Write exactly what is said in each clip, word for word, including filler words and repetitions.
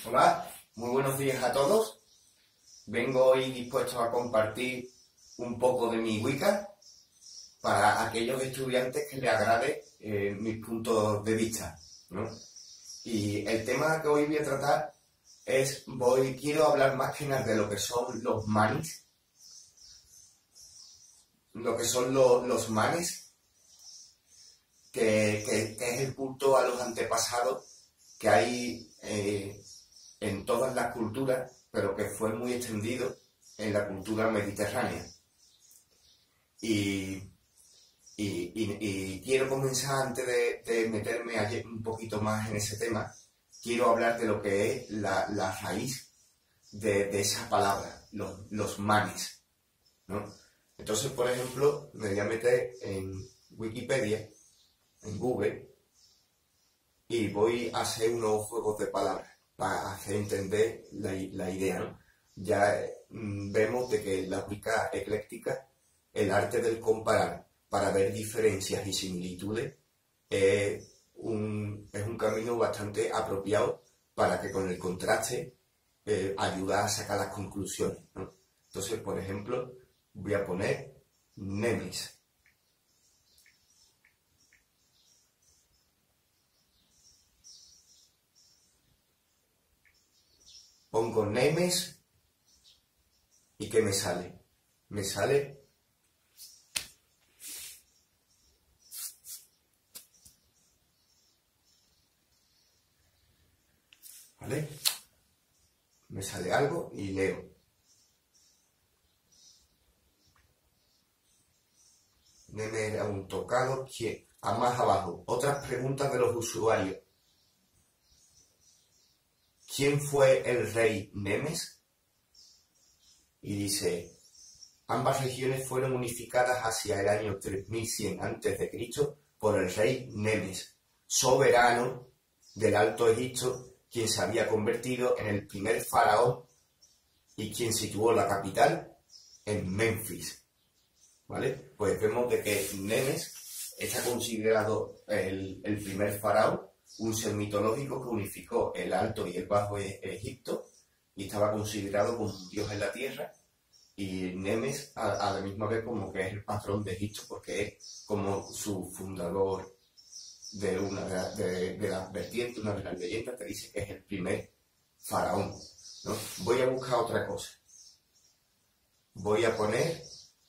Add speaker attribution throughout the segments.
Speaker 1: Hola, muy buenos días a todos. Vengo hoy dispuesto a compartir un poco de mi Wicca para aquellos estudiantes que les agrade eh, mis puntos de vista, ¿no? Y el tema que hoy voy a tratar es, voy, quiero hablar más que nada de lo que son los manis, lo que son lo, los manis, que, que, que es el culto a los antepasados que hay eh, en todas las culturas, pero que fue muy extendido en la cultura mediterránea. Y, y, y, y quiero comenzar, antes de, de meterme un poquito más en ese tema, quiero hablar de lo que es la, la raíz de, de esa palabra, los, los manes, ¿no? Entonces, por ejemplo, me voy a meter en Wikipedia, en Google, y voy a hacer unos juegos de palabras para hacer entender la, la idea, ¿no? Ya mmm, vemos de que la Wicca ecléctica, el arte del comparar para ver diferencias y similitudes, es un, es un camino bastante apropiado para que con el contraste eh, ayuda a sacar las conclusiones, ¿no? Entonces, por ejemplo, voy a poner Nemes. Pongo Nemes y ¿qué me sale? Me sale ¿vale? Me sale algo y leo. Nemes era un tocado. ¿Quién? A más abajo, otras preguntas de los usuarios. ¿Quién fue el rey Nemes? Y dice, ambas regiones fueron unificadas hacia el año tres mil cien antes de Cristo por el rey Nemes, soberano del Alto Egipto, quien se había convertido en el primer faraón y quien situó la capital en Memphis. ¿Vale? Pues vemos de que Nemes está considerado el, el primer faraón, un ser mitológico que unificó el Alto y el Bajo Egipto y estaba considerado como un dios en la tierra, y Nemes a, a la misma vez como que es el patrón de Egipto porque es como su fundador de una de, de, de las vertientes, una de las leyendas que dice que es el primer faraón, ¿no? Voy a buscar otra cosa. Voy a poner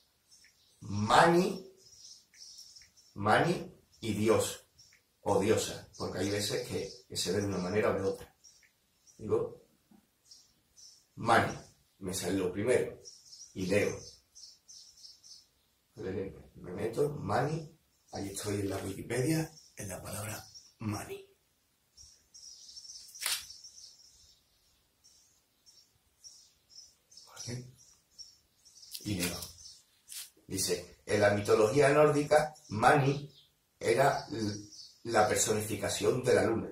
Speaker 1: Mani, Mani y Dios o diosa, porque hay veces que, que se ve de una manera o de otra. Digo, Mani, me sale lo primero, y leo. Me meto, Mani, ahí estoy en la Wikipedia, en la palabra Mani. ¿Vale? Y leo. Dice, en la mitología nórdica, Mani era la personificación de la luna.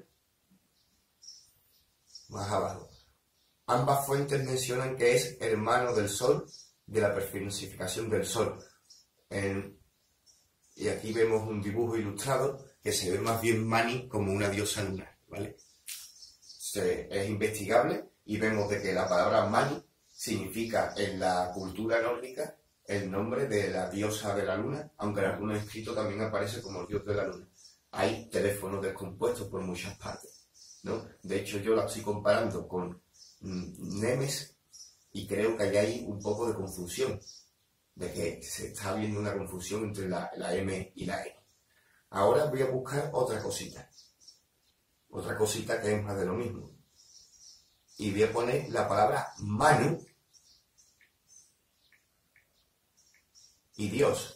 Speaker 1: Más abajo. Ambas fuentes mencionan que es hermano del sol, de la personificación del sol. En, y aquí vemos un dibujo ilustrado que se ve más bien Mani como una diosa lunar, ¿vale? Se, es investigable y vemos de que la palabra Mani significa en la cultura nórdica el nombre de la diosa de la luna, aunque en algunos escritos también aparece como el dios de la luna. Hay teléfonos descompuestos por muchas partes, ¿no? De hecho, yo la estoy comparando con mm, Nemes y creo que hay ahí un poco de confusión, de que se está viendo una confusión entre la, la M y la N. Ahora voy a buscar otra cosita, otra cosita que es más de lo mismo. Y voy a poner la palabra Manu y Dios.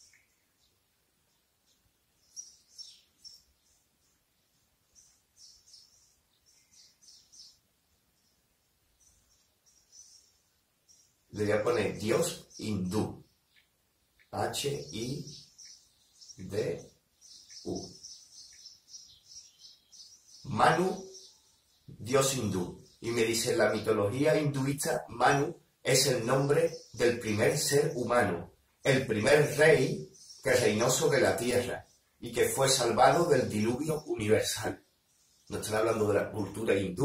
Speaker 1: Le voy a poner Dios hindú. H I D U. Manu, Dios hindú. Y me dice, en la mitología hinduista, Manu es el nombre del primer ser humano, el primer rey que reinó sobre la tierra y que fue salvado del diluvio universal. Nos están hablando de la cultura hindú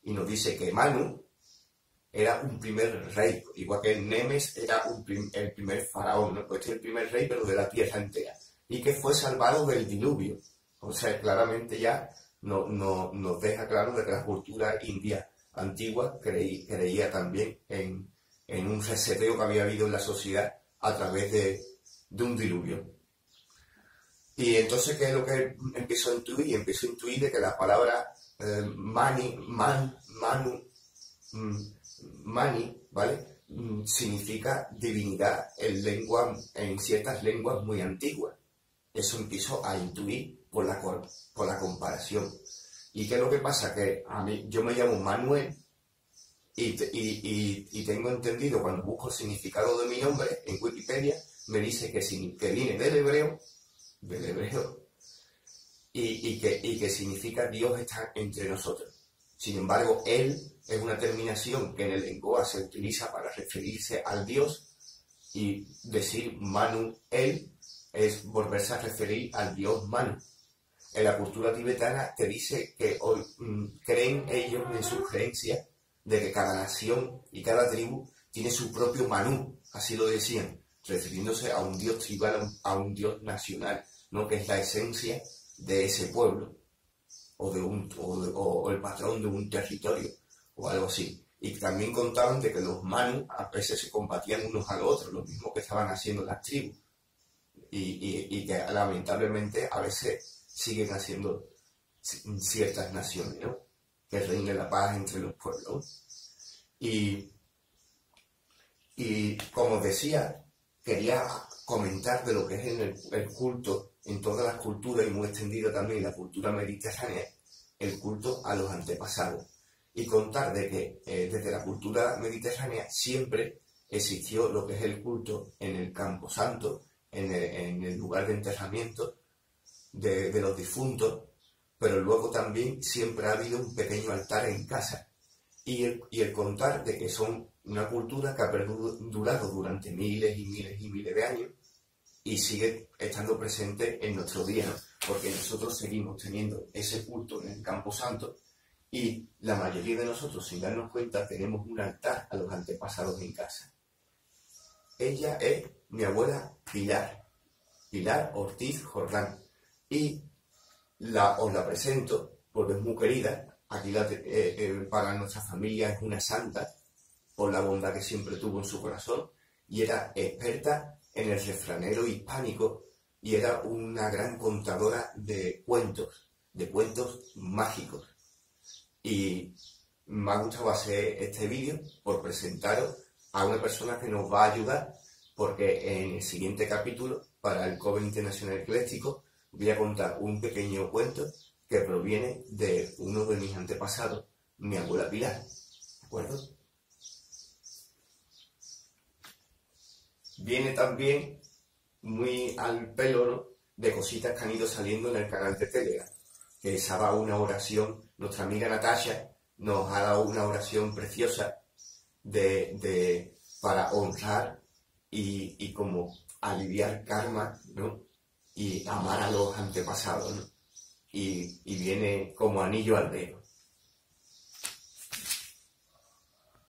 Speaker 1: y nos dice que Manu era un primer rey, igual que Nemes era un prim el primer faraón, ¿no? Pues este es el primer rey, pero de la tierra entera, y que fue salvado del diluvio. O sea, claramente ya no, no, nos deja claro de que la cultura india antigua creí, creía también en, en un reseteo que había habido en la sociedad a través de, de un diluvio. Y entonces, ¿qué es lo que empezó a intuir? Empezó a intuir de que la palabra eh, mani, man, manu, mm, mani, ¿vale? Mm, significa divinidad en, lengua, en ciertas lenguas muy antiguas. Eso empezó a intuir por la, por la comparación. ¿Y qué es lo que pasa? Que a mí, yo me llamo Manuel y, y, y, y tengo entendido, cuando busco el significado de mi nombre en Wikipedia, me dice que, que viene del hebreo, del hebreo, y, y, que, y que significa Dios está entre nosotros. Sin embargo, él es una terminación que en el lenguaje se utiliza para referirse al Dios, y decir Manu, él, es volverse a referir al Dios Manu. En la cultura tibetana te dice que hoy, mmm, creen ellos en su creencia de que cada nación y cada tribu tiene su propio Manu, así lo decían, refiriéndose a un dios tribal, a un dios nacional, ¿no? Que es la esencia de ese pueblo, o, de un, o, de, o el patrón de un territorio, o algo así. Y también contaban de que los Manu a veces se combatían unos a los otros, lo mismo que estaban haciendo las tribus, y, y, y que lamentablemente a veces siguen haciendo ciertas naciones, ¿no? Que reine la paz entre los pueblos. Y, y como decía, quería comentar de lo que es el, el culto en todas las culturas, y muy extendido también en la cultura mediterránea, el culto a los antepasados. Y contar de que eh, desde la cultura mediterránea siempre existió lo que es el culto en el camposanto, en el, en el lugar de enterramiento de, de los difuntos, pero luego también siempre ha habido un pequeño altar en casa. Y el, y el contar de que son una cultura que ha perdurado durante miles y miles y miles de años y sigue estando presente en nuestro día, ¿no? Porque nosotros seguimos teniendo ese culto en el camposanto, y la mayoría de nosotros, sin darnos cuenta, tenemos un altar a los antepasados en casa. Ella es mi abuela Pilar, Pilar Ortiz Jordán, y la, os la presento porque es muy querida. Aquí la, eh, eh, para nuestra familia es una santa por la bondad que siempre tuvo en su corazón, y era experta en el refranero hispánico, y era una gran contadora de cuentos, de cuentos mágicos. Y me ha gustado hacer este vídeo por presentaros a una persona que nos va a ayudar, porque en el siguiente capítulo, para el Coven Internacional Ecléctico, voy a contar un pequeño cuento que proviene de uno de mis antepasados, mi abuela Pilar. ¿De acuerdo? Viene también muy al pelo, ¿no?, de cositas que han ido saliendo en el canal de Telegram, que estaba una oración. Nuestra amiga Natasha nos ha dado una oración preciosa de, de, para honrar y, y como aliviar karma, ¿no?, y amar a los antepasados, ¿no? Y, y viene como anillo al dedo.